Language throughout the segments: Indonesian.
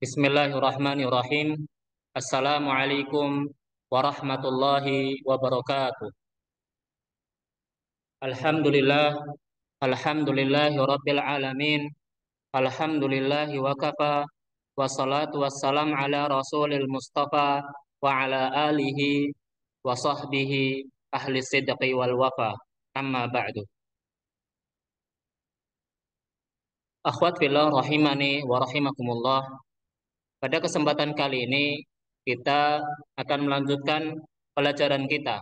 Bismillahirrahmanirrahim. Assalamualaikum warahmatullahi wabarakatuh. Alhamdulillah, alhamdulillahi rabbil alamin. Alhamdulillahi wa kafa. Wassalatu wassalam ala rasulil mustafa wa ala alihi wa sahbihi ahli sidqi wal wafa. Amma ba'du. Akhwat fillah rahimani wa rahimakumullah. Pada kesempatan kali ini kita akan melanjutkan pelajaran kita.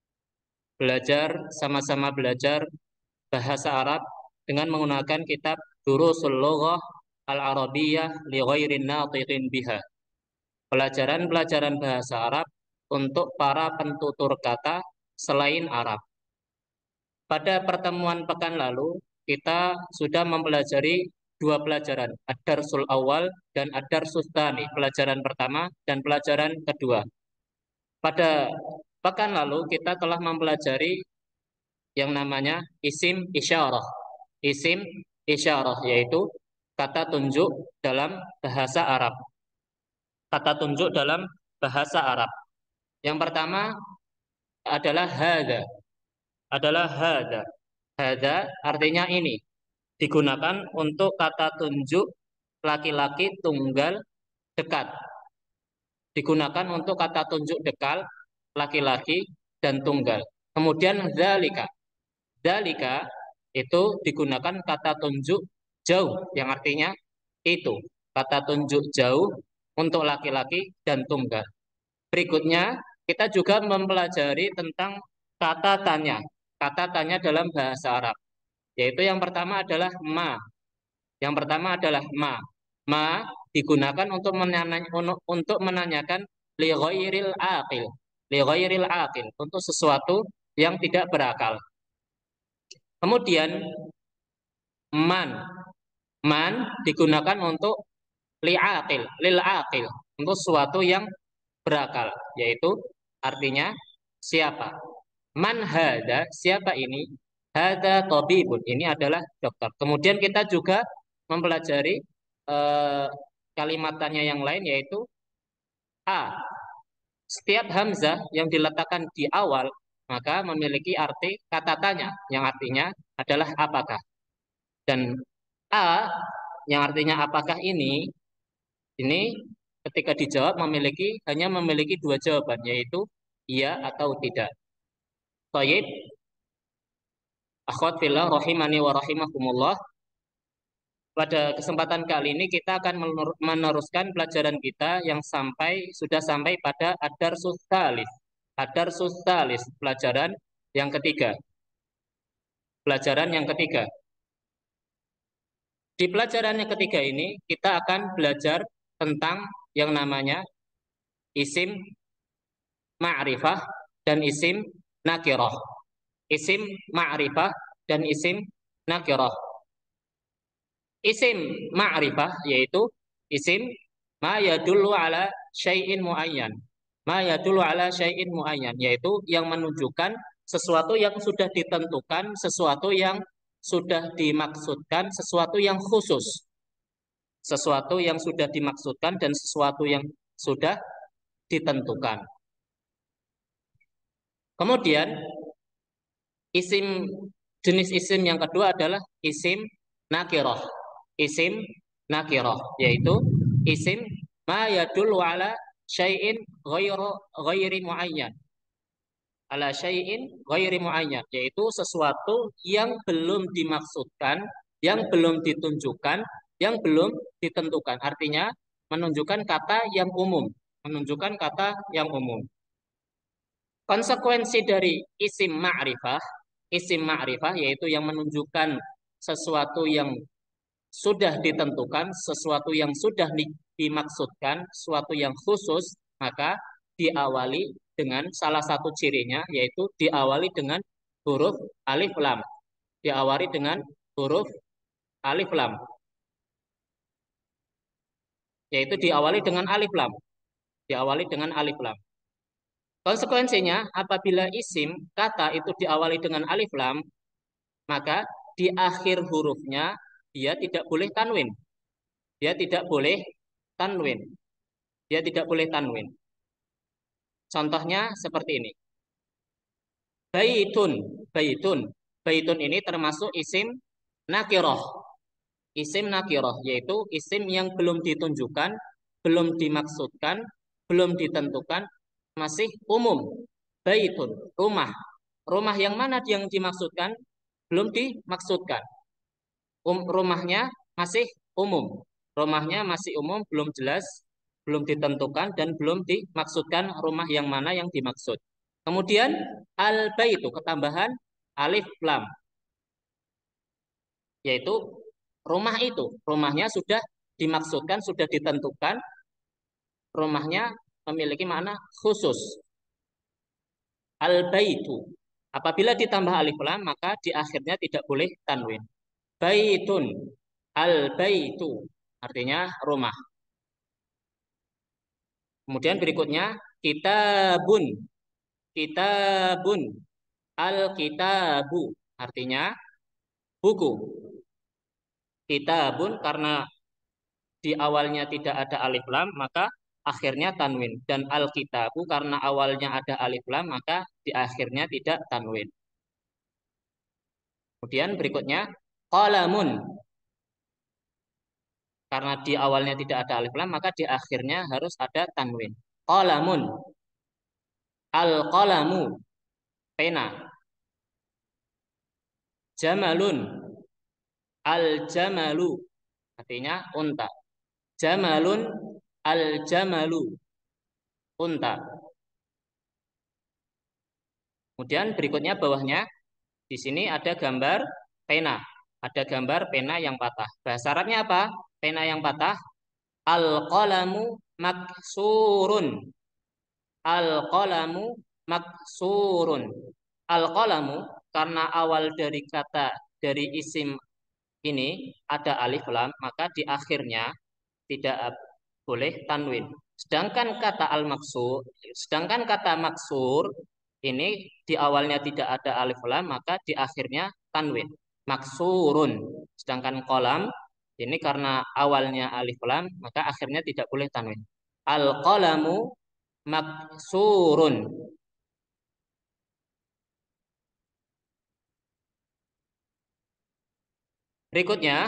Sama-sama belajar bahasa Arab dengan menggunakan kitab Durusul Lughah Al-Arabiyyah li ghairin natiqin biha. Pelajaran-pelajaran bahasa Arab untuk para pentutur kata selain Arab. Pada pertemuan pekan lalu, kita sudah mempelajari dua pelajaran, Ad-Darsul Awal dan Ad-Darsus Tsani, pelajaran pertama dan pelajaran kedua. Pada pekan lalu kita telah mempelajari yang namanya isim isyarah. Isim isyarah yaitu kata tunjuk dalam bahasa Arab. Kata tunjuk dalam bahasa Arab. Yang pertama adalah hadza. Hadza artinya ini. Digunakan untuk kata tunjuk laki-laki tunggal dekat. Digunakan untuk kata tunjuk dekat laki-laki dan tunggal. Kemudian dzalika. Dzalika itu digunakan kata tunjuk jauh yang artinya itu. Kata tunjuk jauh untuk laki-laki dan tunggal. Berikutnya kita juga mempelajari tentang kata tanya. Kata tanya dalam bahasa Arab. Yaitu yang pertama adalah ma. Yang pertama adalah ma. Ma digunakan untuk menanyakan li ghairil aqil. Li ghairil aqil, untuk sesuatu yang tidak berakal. Kemudian man. Man digunakan untuk li'aqil, lil aqil, untuk sesuatu yang berakal, yaitu artinya siapa. Man hada, siapa ini? Hada tabibun, ini adalah dokter. Kemudian kita juga mempelajari kalimatannya yang lain, yaitu a. Setiap hamzah yang diletakkan di awal maka memiliki arti kata tanya yang artinya adalah apakah. Dan a yang artinya apakah ini ketika dijawab hanya memiliki dua jawaban, yaitu iya atau tidak. Baik, akhwat fillah rahimani wa rahimakumullah. Pada kesempatan kali ini kita akan meneruskan pelajaran kita yang sudah sampai pada ad-darsus tsalits. Ad-darsus tsalits, pelajaran yang ketiga. Pelajaran yang ketiga. Di pelajaran yang ketiga ini kita akan belajar tentang yang namanya isim ma'rifah dan isim nakirah. Isim ma'rifah dan isim nakirah. Isim ma'rifah yaitu isim ma yadullu ala syai'in muayyan. Ma yadullu ala syai'in muayyan, yaitu yang menunjukkan sesuatu yang sudah ditentukan, sesuatu yang sudah dimaksudkan, sesuatu yang khusus. Sesuatu yang sudah dimaksudkan dan sesuatu yang sudah ditentukan. Kemudian jenis isim yang kedua adalah isim nakirah. Isim nakirah yaitu isim ma yadullu ala syai'in ghairi muayyan. Ala syai'in ghairi muayyan, yaitu sesuatu yang belum dimaksudkan, yang belum ditunjukkan, yang belum ditentukan. Artinya menunjukkan kata yang umum, menunjukkan kata yang umum. Konsekuensi dari isim ma'rifah yaitu yang menunjukkan sesuatu yang sudah ditentukan, sesuatu yang sudah dimaksudkan, sesuatu yang khusus, maka diawali dengan salah satu cirinya, yaitu diawali dengan huruf alif lam. Diawali dengan huruf alif lam. Yaitu diawali dengan alif lam. Diawali dengan alif lam. Konsekuensinya, apabila isim kata itu diawali dengan alif lam, maka di akhir hurufnya dia tidak boleh tanwin. Dia tidak boleh tanwin. Dia tidak boleh tanwin. Contohnya seperti ini. Baitun, baitun. Baitun ini termasuk isim nakiroh. Isim nakiroh yaitu isim yang belum ditunjukkan, belum dimaksudkan, belum ditentukan, masih umum. Baitun, rumah. Rumah yang mana yang dimaksudkan? Belum dimaksudkan. Rumahnya masih umum. Rumahnya masih umum, belum jelas, belum ditentukan, dan belum dimaksudkan rumah yang mana yang dimaksud. Kemudian al-baitu, ketambahan alif lam, yaitu rumah itu. Rumahnya sudah dimaksudkan, sudah ditentukan, rumahnya memiliki makna khusus. Al-baitu. Apabila ditambah alif lam, maka di akhirnya tidak boleh tanwin. Baitun, al-baitu, artinya rumah. Kemudian berikutnya kitabun, kitabun, al-kitabu, artinya buku. Kitabun karena di awalnya tidak ada alif lam, maka akhirnya tanwin. Dan al-kitabu karena awalnya ada alif lam, maka di akhirnya tidak tanwin. Kemudian berikutnya qalamun. Karena di awalnya tidak ada alif lam, maka di akhirnya harus ada tanwin. Qalamun. Al-qalamu, pena. Jamalun. Al-jamalu, artinya unta. Jamalun, al-jamalu, unta. Kemudian berikutnya bawahnya, di sini ada gambar pena. Ada gambar pena yang patah. Bahasa Arabnya apa? Pena yang patah. Al-qalamu maksurun. Al-qalamu maksurun. Al-qalamu karena awal dari kata dari isim ini ada alif lam, maka di akhirnya tidak boleh tanwin. Sedangkan kata maksur ini di awalnya tidak ada alif lam, maka di akhirnya tanwin. Maksurun. Sedangkan kolam ini karena awalnya alif lam, maka akhirnya tidak boleh tanwin. Al-qalamu maksurun. Berikutnya,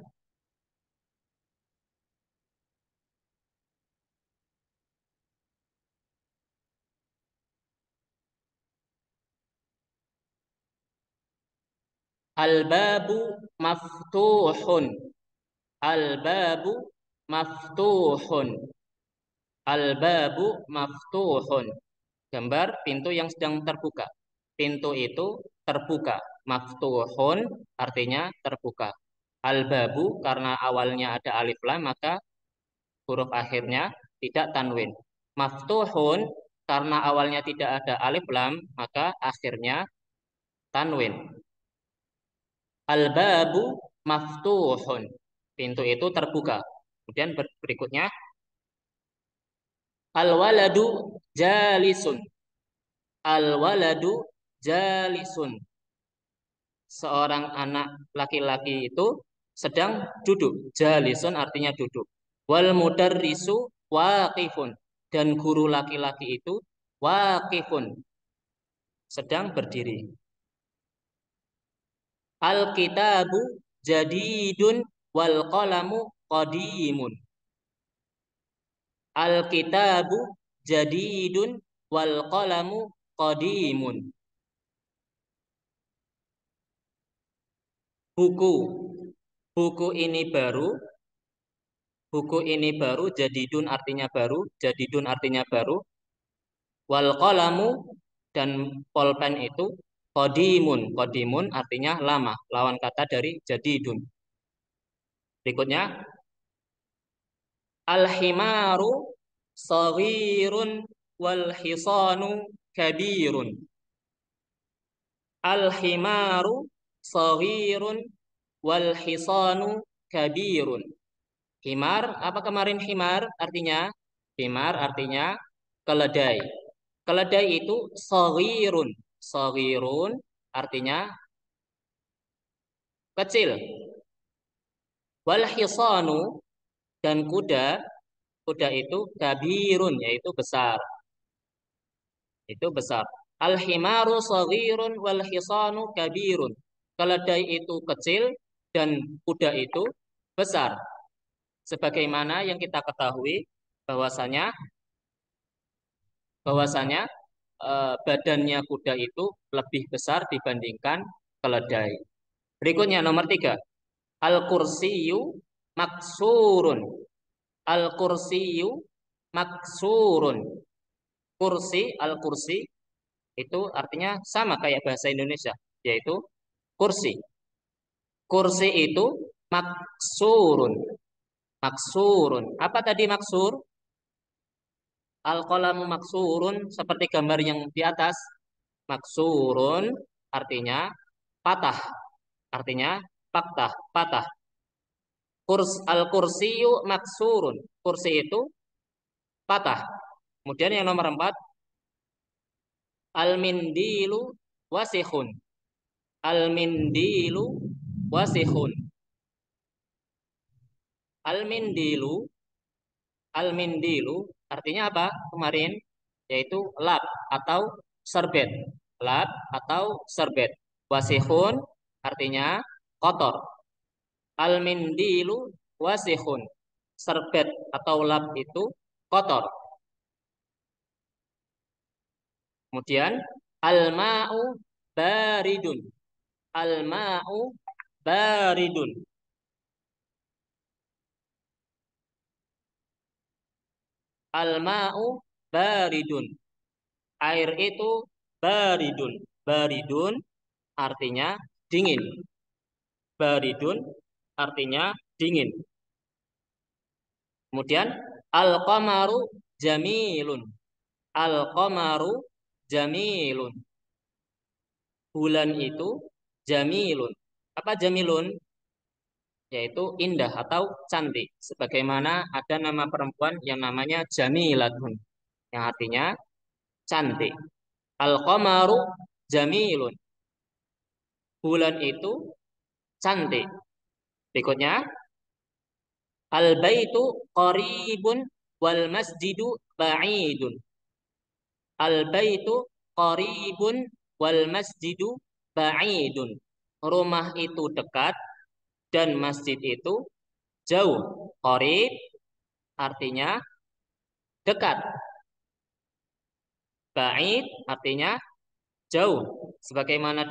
al-babu maftuhun. Al-babu maftuhun. Al-babu maftuhun. Gambar pintu yang sedang terbuka. Pintu itu terbuka. Maftuhun artinya terbuka. Al-babu karena awalnya ada alif lam, maka huruf akhirnya tidak tanwin. Maftuhun karena awalnya tidak ada alif lam, maka akhirnya tanwin. Al-babu maftuhun. Pintu itu terbuka. Kemudian berikutnya al-waladu jalisun. Al-waladu jalisun. Seorang anak laki-laki itu sedang duduk. Jalisun artinya duduk. Wal mudarrisu waqifun. Dan guru laki-laki itu waqifun. Sedang berdiri. Al-kitabu jadidun wal qalamu qadimun. Al-kitabu jadidun wal qalamu qadimun. Buku. Buku ini baru. Buku ini baru. Jadidun artinya baru. Jadidun artinya baru. Wal qalamu dan polpen itu qadimun. Qadimun artinya lama. Lawan kata dari jadidun. Berikutnya al-himaru saghirun wal hisanu kabirun. Al-himaru saghirun wal hisanu kabirun. Himar, apa kemarin himar artinya? Himar artinya keledai. Keledai itu saghirun. Saghirun artinya kecil. Wal hisanu dan kuda Kuda itu kabirun, yaitu besar. Itu besar. Al-himaru saghirun wal hisanu kabirun. Keledai itu kecil dan kuda itu besar. Sebagaimana yang kita ketahui bahwasanya bahwasanya badannya kuda itu lebih besar dibandingkan keledai. Berikutnya nomor tiga. Al-kursiyu maksurun. Al-kursiyu maksurun. Kursi, al-kursi itu artinya sama kayak bahasa Indonesia, yaitu kursi. Kursi itu maksurun. Maksurun. Apa tadi maksur? Al-qalamu maksurun seperti gambar yang di atas. Maksurun artinya patah. Artinya patah, patah. Al-kursiyu maksurun. Kursi itu patah. Kemudian yang nomor empat, al-mindilu wasihun. Al-mindilu wasihun. Al-mindilu, al-mindilu artinya apa? Kemarin yaitu lap atau serbet. Lap atau serbet. Wasihun artinya kotor. Al-mindilu wasihun. Serbet atau lap itu kotor. Kemudian al-ma'u baridun. Al-ma'u baridun. Al-ma'u baridun. Air itu baridun. Baridun artinya dingin. Baridun artinya dingin. Kemudian al-qamaru jamilun. Al-qamaru jamilun. Bulan itu jamilun. Apa jamilun? Yaitu indah atau cantik. Sebagaimana ada nama perempuan yang namanya Jamilatun, yang artinya cantik. Al-qamaru jamilun. Bulan itu cantik. Berikutnya, al-baitu qaribun wal masjidu ba'idun. Al-baitu qaribun wal masjidu ba'idun. Rumah itu dekat dan masjid itu jauh. Qarib artinya dekat. Ba'id artinya jauh. Sebagaimana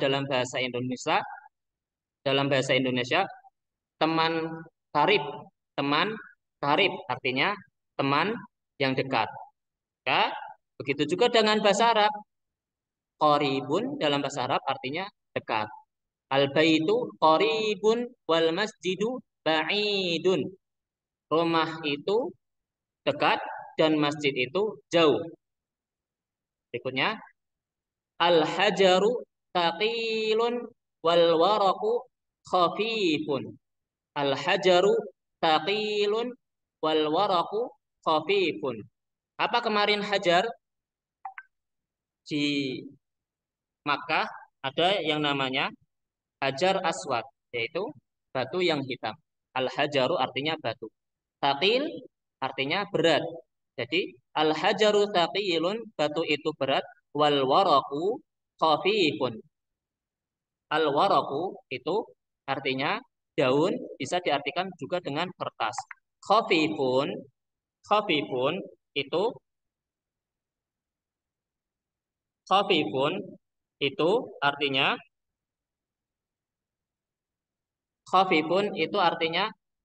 dalam bahasa Indonesia teman karib, teman karib artinya teman yang dekat. Ya, begitu juga dengan bahasa Arab. Qaribun dalam bahasa Arab artinya dekat. Al-baitu qaribun wal masjidu ba'idun. Rumah itu dekat dan masjid itu jauh. Berikutnya, al-hajaru taqilun wal waraqu khafifun. Al-hajaru taqilun wal waraqu khafifun. Apa kemarin hajar? Di Makkah ada yang namanya hajar aswad, yaitu batu yang hitam. Al-hajaru artinya batu. Taqil artinya berat. Jadi al-hajaru taqilun, batu itu berat, wal waraqu khafifun. Al-waraqu itu artinya daun, bisa diartikan juga dengan kertas. Khafifun, khafifun itu khafifun itu artinya khafifun itu artinya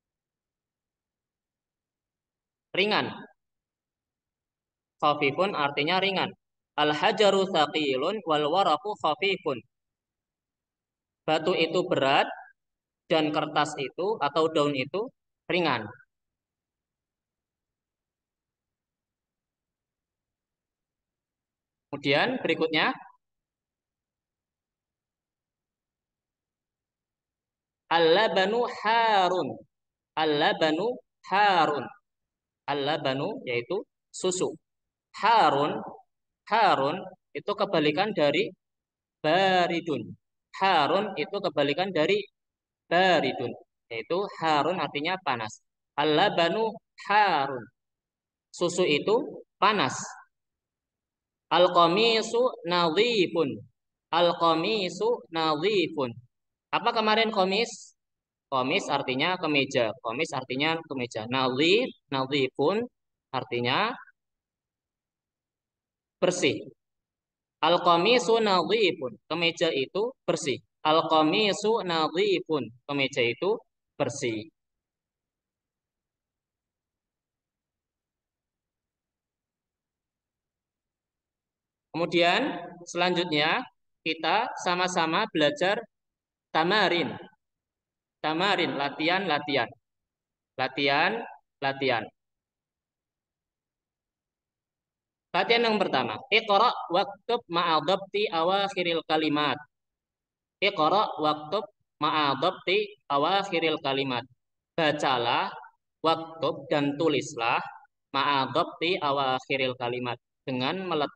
ringan. Khafifun artinya ringan. Al-hajaru thaqilun wal waraqu khafifun. Batu itu berat dan kertas itu atau daun itu ringan. Kemudian berikutnya al-labanu harun. Al-labanu harun. Al-labanu yaitu susu. Harun, harun itu kebalikan dari baridun. Harun itu kebalikan dari baridun. Yaitu harun artinya panas. Al-labanu harun. Susu itu panas. Al-qamisu nadhifun. Al-qamisu nadhifun. Apa kemarin komis? Komis artinya kemeja. Komis artinya kemeja. Nadhif, nadhifun artinya bersih. Al-qamisu nadhifun. Kemeja itu bersih. Al-qamisu nadhifun. Kemeja itu bersih. Kemudian selanjutnya kita sama-sama belajar tamarin. Tamarin, latihan, latihan. Latihan, latihan. Latihan yang pertama. Iqra waktub ma'adabti awakhiril kalimat. Iqra waktub ma'adabti awakhiril kalimat. Bacalah, waktub dan tulislah ma'adabti awakhiril kalimat. Dengan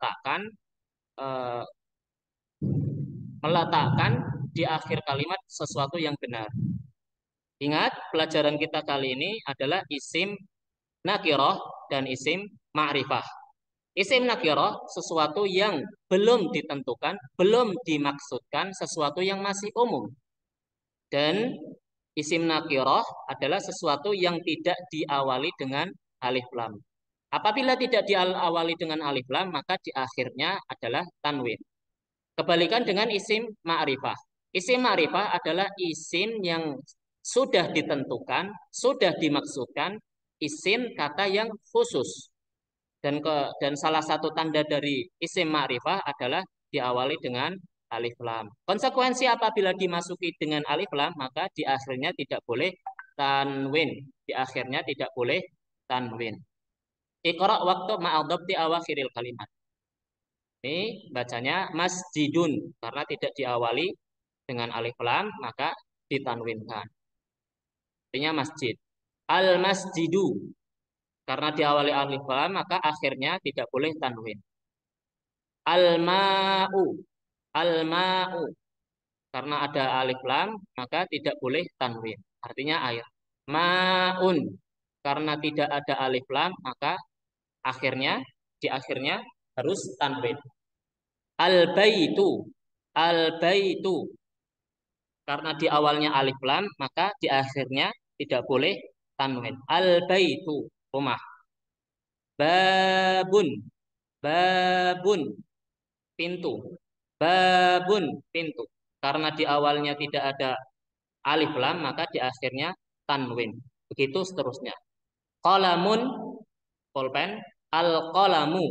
eh, meletakkan di akhir kalimat sesuatu yang benar. Ingat, pelajaran kita kali ini adalah isim nakiroh dan isim ma'rifah. Isim nakiroh sesuatu yang belum ditentukan, belum dimaksudkan, sesuatu yang masih umum. Dan isim nakiroh adalah sesuatu yang tidak diawali dengan alif lam. Apabila tidak diawali dengan alif lam, maka di akhirnya adalah tanwin. Kebalikan dengan isim ma'rifah. Isim ma'rifah adalah isim yang sudah ditentukan, sudah dimaksudkan, isim kata yang khusus. Dan salah satu tanda dari isim ma'rifah adalah diawali dengan alif lam. Konsekuensi apabila dimasuki dengan alif lam, maka di akhirnya tidak boleh tanwin. Di akhirnya tidak boleh tanwin. Iqra waktu ma'adabti awakhiril kalimat. Ini bacanya masjidun karena tidak diawali dengan alif lam maka ditanwinkan. Artinya masjid. Al masjidu karena diawali alif lam maka akhirnya tidak boleh tanwin. Al ma'u al ma'u karena ada alif lam maka tidak boleh tanwin. Artinya air. Ma'un karena tidak ada alif lam maka akhirnya di akhirnya harus tanwin. Al baitu al baitu karena di awalnya alif lam maka di akhirnya tidak boleh tanwin. Al baitu rumah. Babun babun pintu. Babun pintu. Karena di awalnya tidak ada alif lam maka di akhirnya tanwin. Begitu seterusnya. Qalamun pulpen. Al qalamu.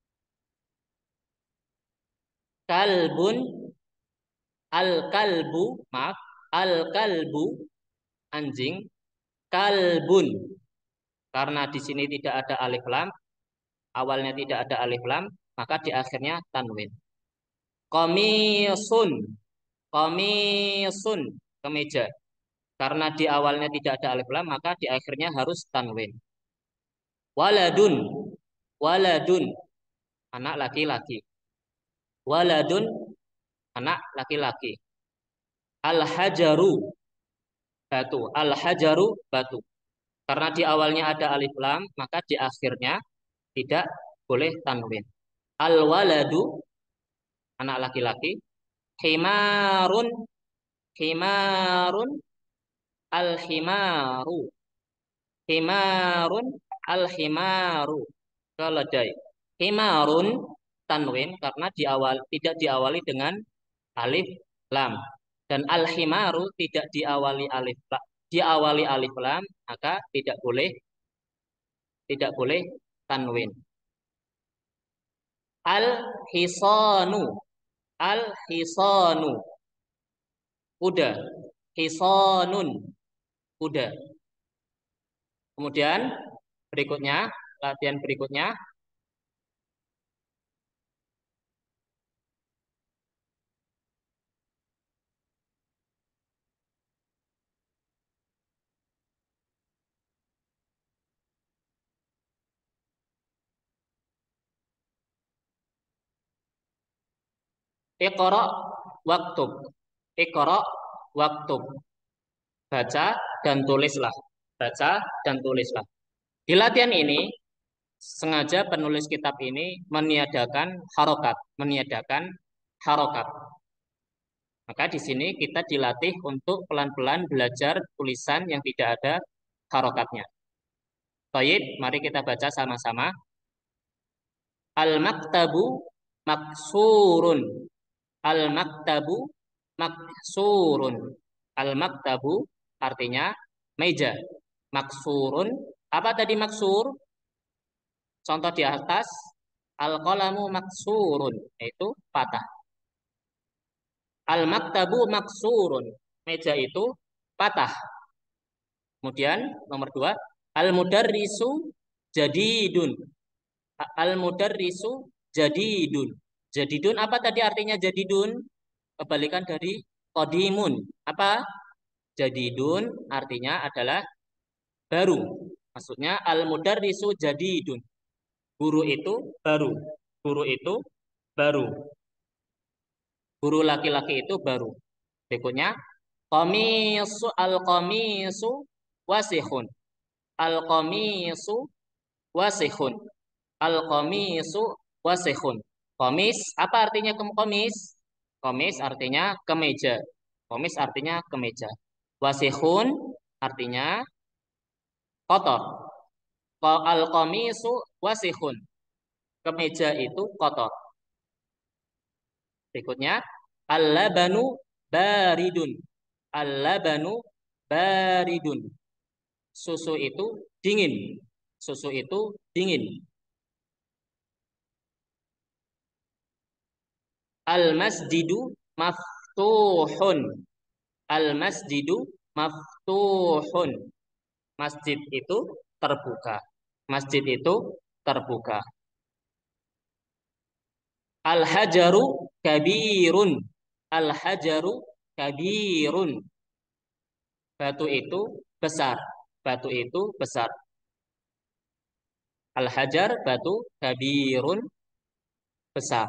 Kalbun. Al kalbu maaf. Al kalbu anjing. Kalbun karena di sini tidak ada alif lam, awalnya tidak ada alif lam, maka di akhirnya tanwin. Komisun, komisun, kemeja. Karena di awalnya tidak ada alif lam, maka di akhirnya harus tanwin. Waladun, waladun, anak laki-laki. Waladun, anak laki-laki. Al-hajaru, batu. Al-hajaru, batu. Karena di awalnya ada alif lam, maka di akhirnya tidak boleh tanwin. Al-waladu, anak laki-laki. Himarun, himarun, al-himaru. Himarun, al-himaru. Keledai. Himarun, tanwin karena tidak diawali dengan alif lam. Dan al-himaru tidak diawali alif lam. Diawali alif lam, maka tidak boleh tanwin. Al-hisanu, al-hisanu. Kuda. Hisanun. Kuda. Kemudian berikutnya, latihan berikutnya. Iqra waktub. Iqra waktub. Baca dan tulislah. Baca dan tulislah. Di latihan ini, Sengaja penulis kitab ini meniadakan harokat, meniadakan harokat. Maka di sini kita dilatih untuk pelan-pelan belajar tulisan yang tidak ada harokatnya. Baik, mari kita baca sama-sama. Al-maktabu maksurun. Al-maktabu maksurun. Al-maktabu artinya meja. Maksurun. Apa tadi maksur? Contoh di atas. Al-qalamu maksurun. Yaitu patah. Al-maktabu maksurun. Meja itu patah. Kemudian nomor dua. Al-mudarrisu jadidun. Al-mudarrisu jadidun. Jadidun apa tadi artinya jadidun? Kebalikan dari qadimun. Apa? Jadidun artinya adalah baru. Maksudnya al-mudarrisu jadidun. Guru itu baru. Guru itu baru. Guru laki-laki itu baru. Berikutnya, al-qamisu wasihun. Al-qamisu wasihun. Al-qamisu wasihun. Komis, apa artinya komis? Komis artinya kemeja. Komis artinya kemeja. Wasihun artinya kotor. Al-qamisu wasihun. Kemeja itu kotor. Berikutnya, al-labanu baridun. Al-labanu baridun. Susu itu dingin. Susu itu dingin. Al-masjidu maftuhun. Al-masjidu maftuhun. Masjid itu terbuka. Masjid itu terbuka. Al-hajaru kabirun. Al-hajaru kabirun. Batu itu besar. Batu itu besar. Al-hajar batu kabirun besar.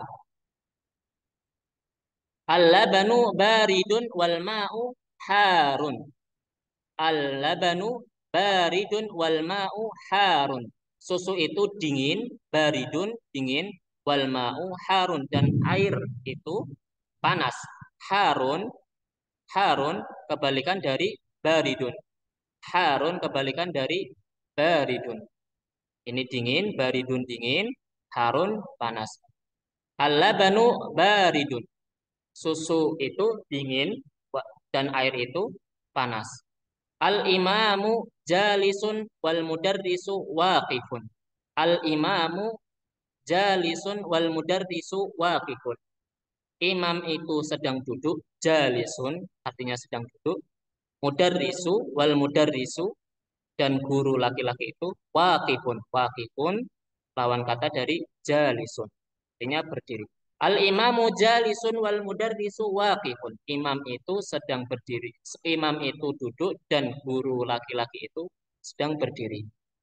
Al-labanu baridun wal ma'u harun. Al-labanu baridun wal ma'u harun. Susu itu dingin, baridun dingin, wal ma'u harun dan air itu panas. Harun, harun kebalikan dari baridun. Harun kebalikan dari baridun. Ini dingin, baridun dingin, harun panas. Al-labanu baridun. Susu itu dingin dan air itu panas. Al-imamu jalisun wal mudarrisu waqifun. Al-imamu jalisun wal mudarrisu waqifun. Imam itu sedang duduk, jalisun artinya sedang duduk. Mudarrisu wal mudarrisu dan guru laki-laki itu waqifun. Waqifun lawan kata dari jalisun. Artinya berdiri. Al-imamu jalisun wal mudarrisu waqifun. Imam itu sedang berdiri. Imam itu duduk dan guru laki-laki itu sedang berdiri.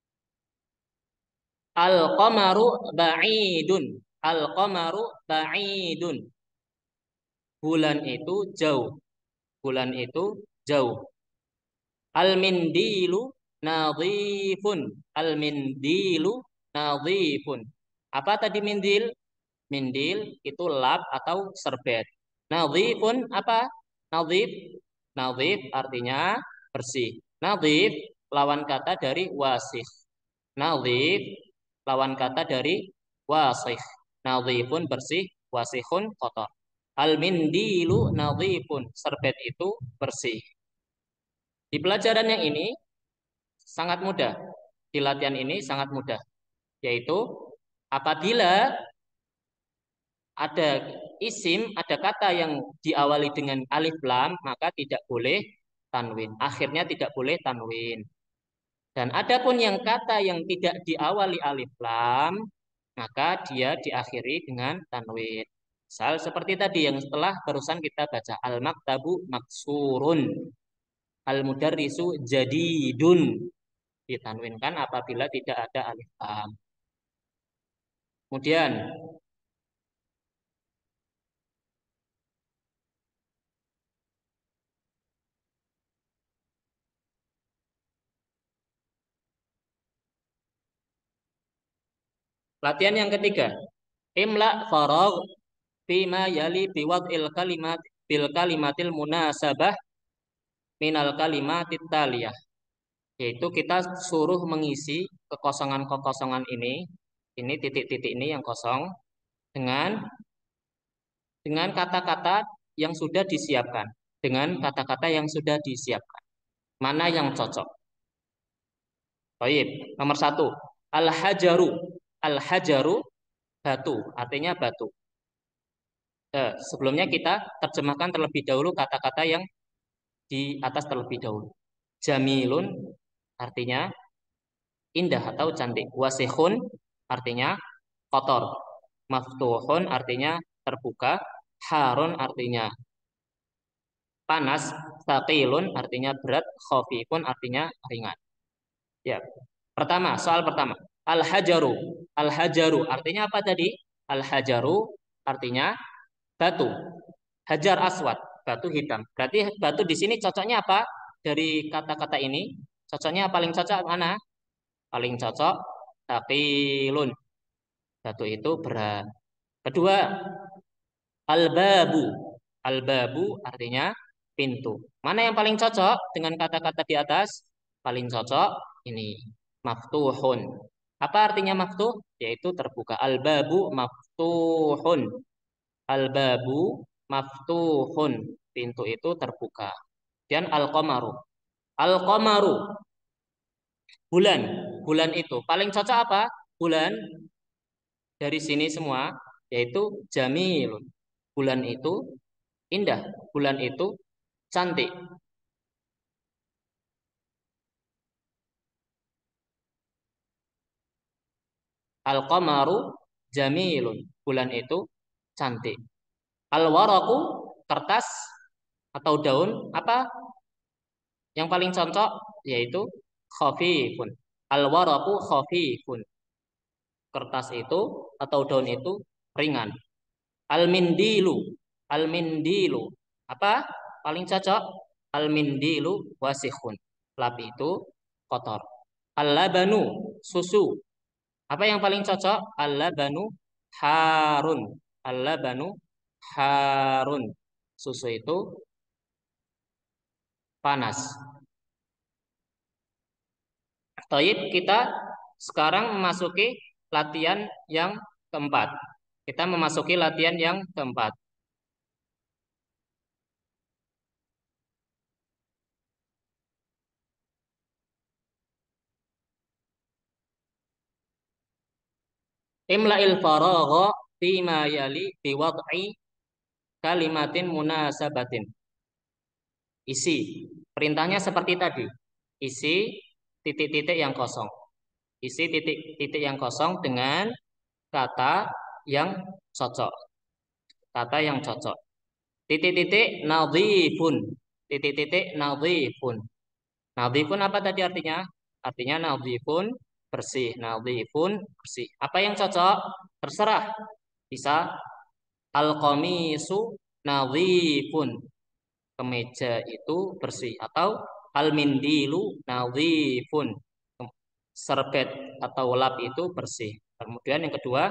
Al-qamaru ba'idun. Al-qamaru ba'idun. Bulan itu jauh. Bulan itu jauh. Al-mindilu nadhifun. Al-mindilu nadhifun. Apa tadi mindil? Mindil itu lap atau serbet. Nadhifun apa? Nadhif. Nadhif artinya bersih. Nadhif lawan kata dari wasih. Nadhif lawan kata dari wasih. Nadhifun bersih, wasihun kotor. Al-mindilu nadhifun. Serbet itu bersih. Di pelajaran yang ini sangat mudah. Di latihan ini sangat mudah. Yaitu apabila ada isim, ada kata yang diawali dengan alif lam, maka tidak boleh tanwin. Akhirnya tidak boleh tanwin. Dan adapun yang kata yang tidak diawali alif lam, maka dia diakhiri dengan tanwin. Misal seperti tadi yang setelah barusan kita baca al-maktabu maksurun, al-mudarrisu jadidun. Ditanwinkan apabila tidak ada alif lam. Kemudian Latihan yang ketiga. Imla faragh fima yali biwad'il kalimat bil kalimatil munasabah minal kalimatit taliyah. Yaitu kita suruh mengisi kekosongan-kekosongan ini titik-titik ini yang kosong dengan kata-kata yang sudah disiapkan, dengan kata-kata yang sudah disiapkan. Mana yang cocok? Baik, nomor satu, al-hajaru. Al-hajaru batu, artinya batu. Sebelumnya kita terjemahkan terlebih dahulu kata-kata yang di atas terlebih dahulu. Jamilun artinya indah atau cantik. Wasihun artinya kotor. Maftuhun artinya terbuka. Harun artinya panas. Thaqilun artinya berat. Khafifun artinya ringan. Ya. Pertama, soal pertama. Al-hajaru. Al-hajaru artinya apa tadi? Al-hajaru artinya batu. Hajar aswad, batu hitam. Berarti batu di sini cocoknya apa? Dari kata-kata ini, cocoknya paling cocok mana? Paling cocok taqilun. Batu itu berat. Kedua, al-babu. Al-babu artinya pintu. Mana yang paling cocok dengan kata-kata di atas? Paling cocok ini, maftuhun. Apa artinya maftuh? Yaitu terbuka. Al-babu maftuhun. Al-babu maftuhun. Pintu itu terbuka. Dan al-qamaru. Al-qamaru, bulan. Bulan itu paling cocok apa? Bulan dari sini semua yaitu jamilun. Bulan itu indah. Bulan itu cantik. Al-qamaru jamilun. Bulan itu cantik. Al-waraku, kertas atau daun, apa yang paling cocok? Yaitu khafifun. Al-waraku khafifun. Kertas itu atau daun itu ringan. Al-mindilu. Al-mindilu. Apa? Paling cocok. Al-mindilu wasihun. Lap itu kotor. Al-labanu. Susu. Apa yang paling cocok? Al-labanu harun. Al-labanu harun. Susu itu panas. Taib, kita sekarang memasuki latihan yang keempat. Kita memasuki latihan yang keempat. Imla'il faragha fima yali biwad'i kalimatin munasabatin. Isi. Perintahnya seperti tadi. Isi titik-titik yang kosong. Isi titik-titik yang kosong dengan kata yang cocok. Kata yang cocok. Titik-titik nadhifun. Titik-titik nadhifun. Nadhifun apa tadi artinya? Artinya nadhifun bersih. Nadhifun bersih. Apa yang cocok? Terserah. Bisa al-qamisu nadhifun. Kemeja itu bersih atau al-mindilu nadhifun. Serbet atau lap itu bersih. Kemudian yang kedua,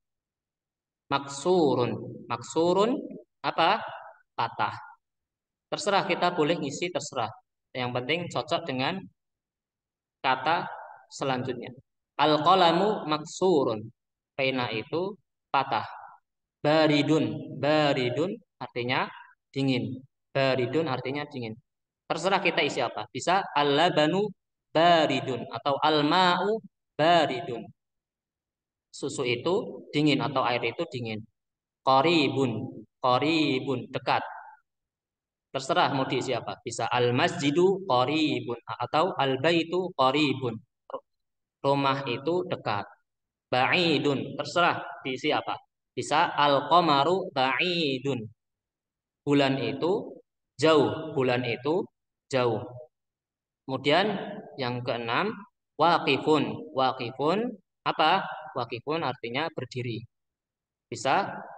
maksurun. Maksurun apa? Patah. Terserah, kita boleh ngisi terserah. Yang penting cocok dengan kata selanjutnya. Al-qalamu maksurun. Pena itu patah. Baridun. Baridun artinya dingin. Baridun artinya dingin. Terserah kita isi apa. Bisa al-labanu baridun atau al-ma'u baridun. Susu itu dingin atau air itu dingin. Qaribun. Qaribun dekat. Terserah mau diisi apa. Bisa al-masjidu qaribun atau al-baitu qaribun. Rumah itu dekat. Ba'idun. Terserah diisi apa. Bisa al-qamaru ba'idun. Bulan itu jauh. Bulan itu jauh. Kemudian yang keenam, waqifun. Waqifun apa? Waqifun artinya berdiri. Bisa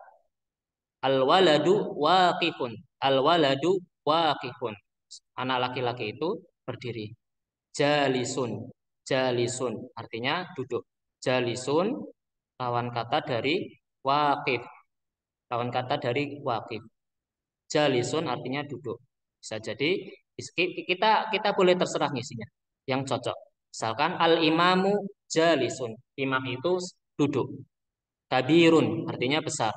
al-waladu waqifun. Al-waladu waqifun. Anak laki-laki itu berdiri. Jalisun. Jalisun artinya duduk. Jalisun Lawan kata dari waqif. Lawan kata dari waqif. Jalisun artinya duduk. Bisa jadi kita kita boleh terserah ngisinya yang cocok. Misalkan al imamu jalisun. Imam itu duduk. Kabirun artinya besar.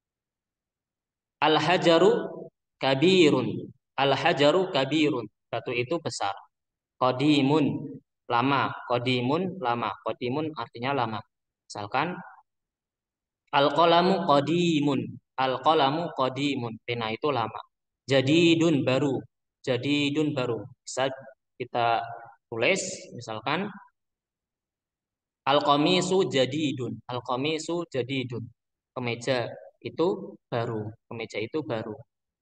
Al hajaru kabirun. Al hajaru kabirun. Batu itu besar. Qadimun lama. Qadimun lama. Qadimun artinya lama. Misalkan al-qalamu qadimun. Al-qalamu qadimun. Pena itu lama. Jadidun baru. Jadidun baru. Bisa kita tulis misalkan al-qamisu jadidun. Al-qamisu jadidun. Kemeja itu baru. Kemeja itu baru.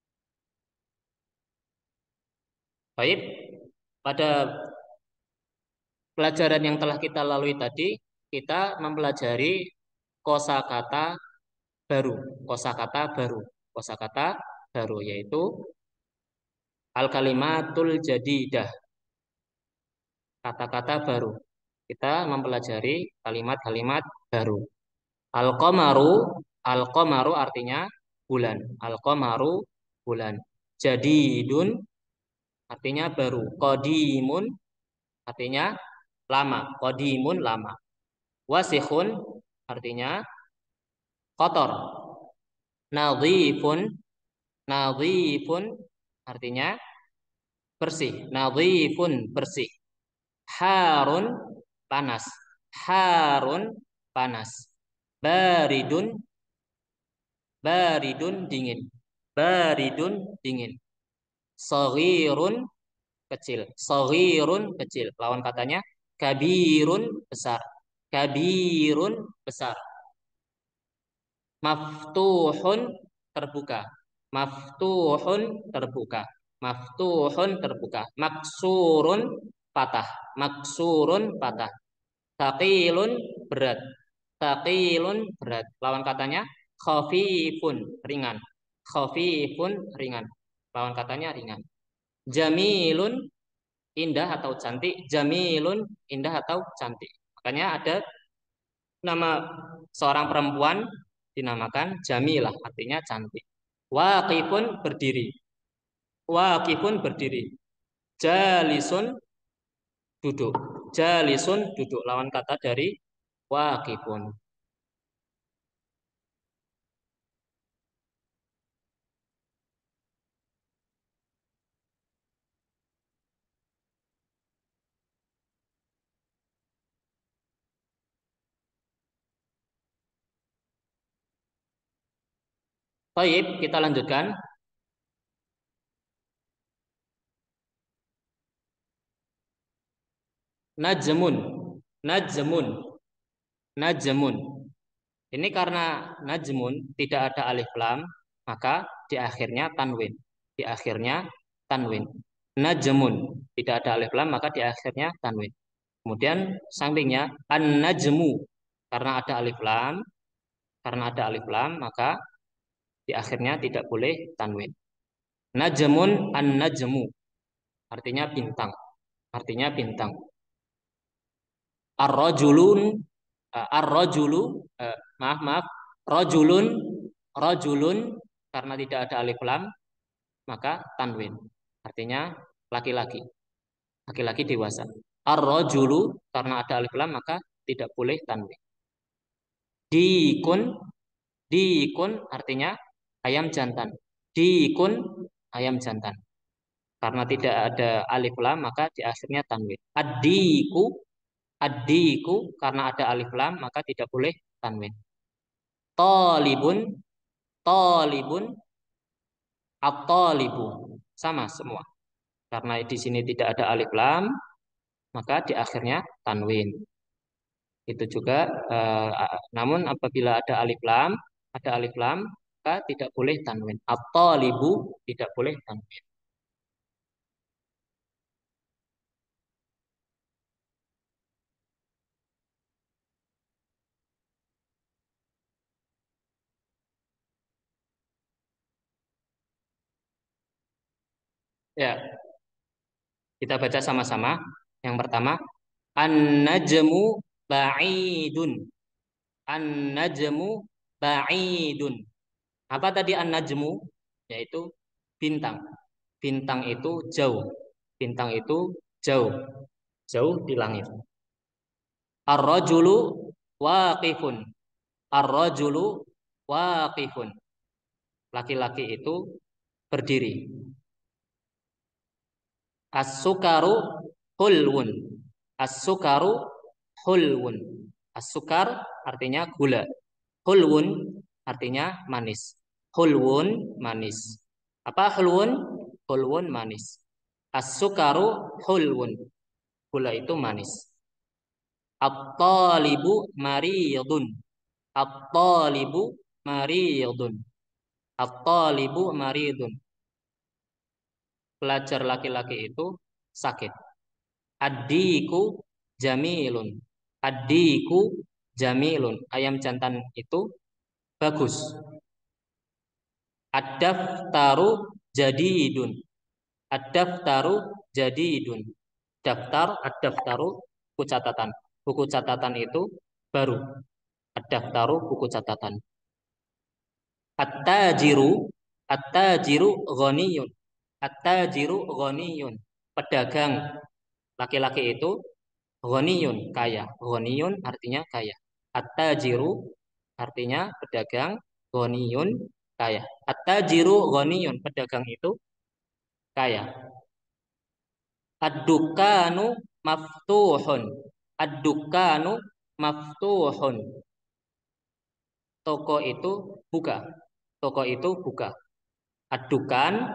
Baik, pada pelajaran yang telah kita lalui tadi, kita mempelajari kosakata baru, kosakata baru, kosakata baru yaitu al-kalimatul jadidah, kata-kata baru. Kita mempelajari kalimat-kalimat baru. Al-qamaru, al-qamaru artinya bulan. Al-qamaru bulan. Jadidun artinya baru. Qadimun artinya lama. Qadimun lama. Wasikhun artinya kotor. Nadhifun, nadhifun artinya bersih. Nadhifun bersih. Harun panas. Harun panas. Baridun, baridun dingin. Baridun dingin. Saghirun kecil. Saghirun kecil. Lawan katanya kabirun besar. Kabirun besar. Maftuhun terbuka. Maftuhun terbuka. Maftuhun terbuka. Maksurun patah. Maksurun patah. Taqilun berat. Taqilun berat. Lawan katanya khafifun ringan. Khafifun ringan. Lawan katanya ringan. Jamilun indah atau cantik. Jamilun indah atau cantik. Makanya ada nama seorang perempuan dinamakan Jamilah, artinya cantik. Waqifun berdiri. Waqifun berdiri. Jalisun duduk. Jalisun duduk. Lawan kata dari waqifun. Baik, kita lanjutkan. Najmun. Najmun. Najmun. Ini karena najmun tidak ada alif lam, maka di akhirnya tanwin. Di akhirnya tanwin. Najmun tidak ada alif lam, maka di akhirnya tanwin. Kemudian sampingnya an-najmu karena ada alif lam, karena ada alif lam maka di akhirnya tidak boleh tanwin. Najmun an-najmu artinya bintang, artinya bintang. Ar-rajulun ar-rajulu maaf maaf rajulun rajulun karena tidak ada alif lam maka tanwin. Artinya laki-laki, laki-laki dewasa. Ar-rajulu karena ada alif lam maka tidak boleh tanwin. Dikun, dikun artinya ayam jantan. Dikun ayam jantan. Karena tidak ada alif lam maka di akhirnya tanwin. Ad-diku, ad-diku karena ada alif lam maka tidak boleh tanwin. Talibun, talibun, at-talibu sama semua. Karena di sini tidak ada alif lam maka di akhirnya tanwin. Itu juga namun apabila ada alif lam maka tidak boleh tanwin. At-talibu tidak boleh tanwin. Ya, kita baca sama-sama. Yang pertama, an-najmu ba'idun. An-najmu ba'idun. Apa tadi an-najmu? Yaitu bintang. Bintang itu jauh. Bintang itu jauh. Jauh di langit. Ar-rajulu waqifun. Ar-rajulu waqifun. Laki-laki itu berdiri. As-sukaru hulwun. As-sukaru hulwun. As-sukar artinya gula. Hulwun artinya manis. Hulwun manis. Apa hulwun? Hulwun manis. As-sukaru hulwun. Gula itu manis. At-talibu mariyadun. At-talibu mariyadun. At-talibu maridun. Pelajar laki-laki itu sakit. Addiku jamilun. Addiku jamilun. Ayam jantan itu bagus. Ad-daftaru jadidun. Ad-daftaru jadidun. Daftar, ad-daftaru buku catatan. Buku catatan itu baru. Ad-daftaru buku catatan. At-tajiru, at-tajiru ghaniyun. At-tajiru ghaniyun. Pedagang laki-laki itu ghaniyun, kaya. Ghaniyun artinya kaya. At-tajiru artinya pedagang, ghaniyun kaya. At-tajiru ghaniyun, pedagang itu kaya. Ad-dukanu maftuhun. Ad-dukanu maftuhun. Toko itu buka. Toko itu buka. Ad-dukan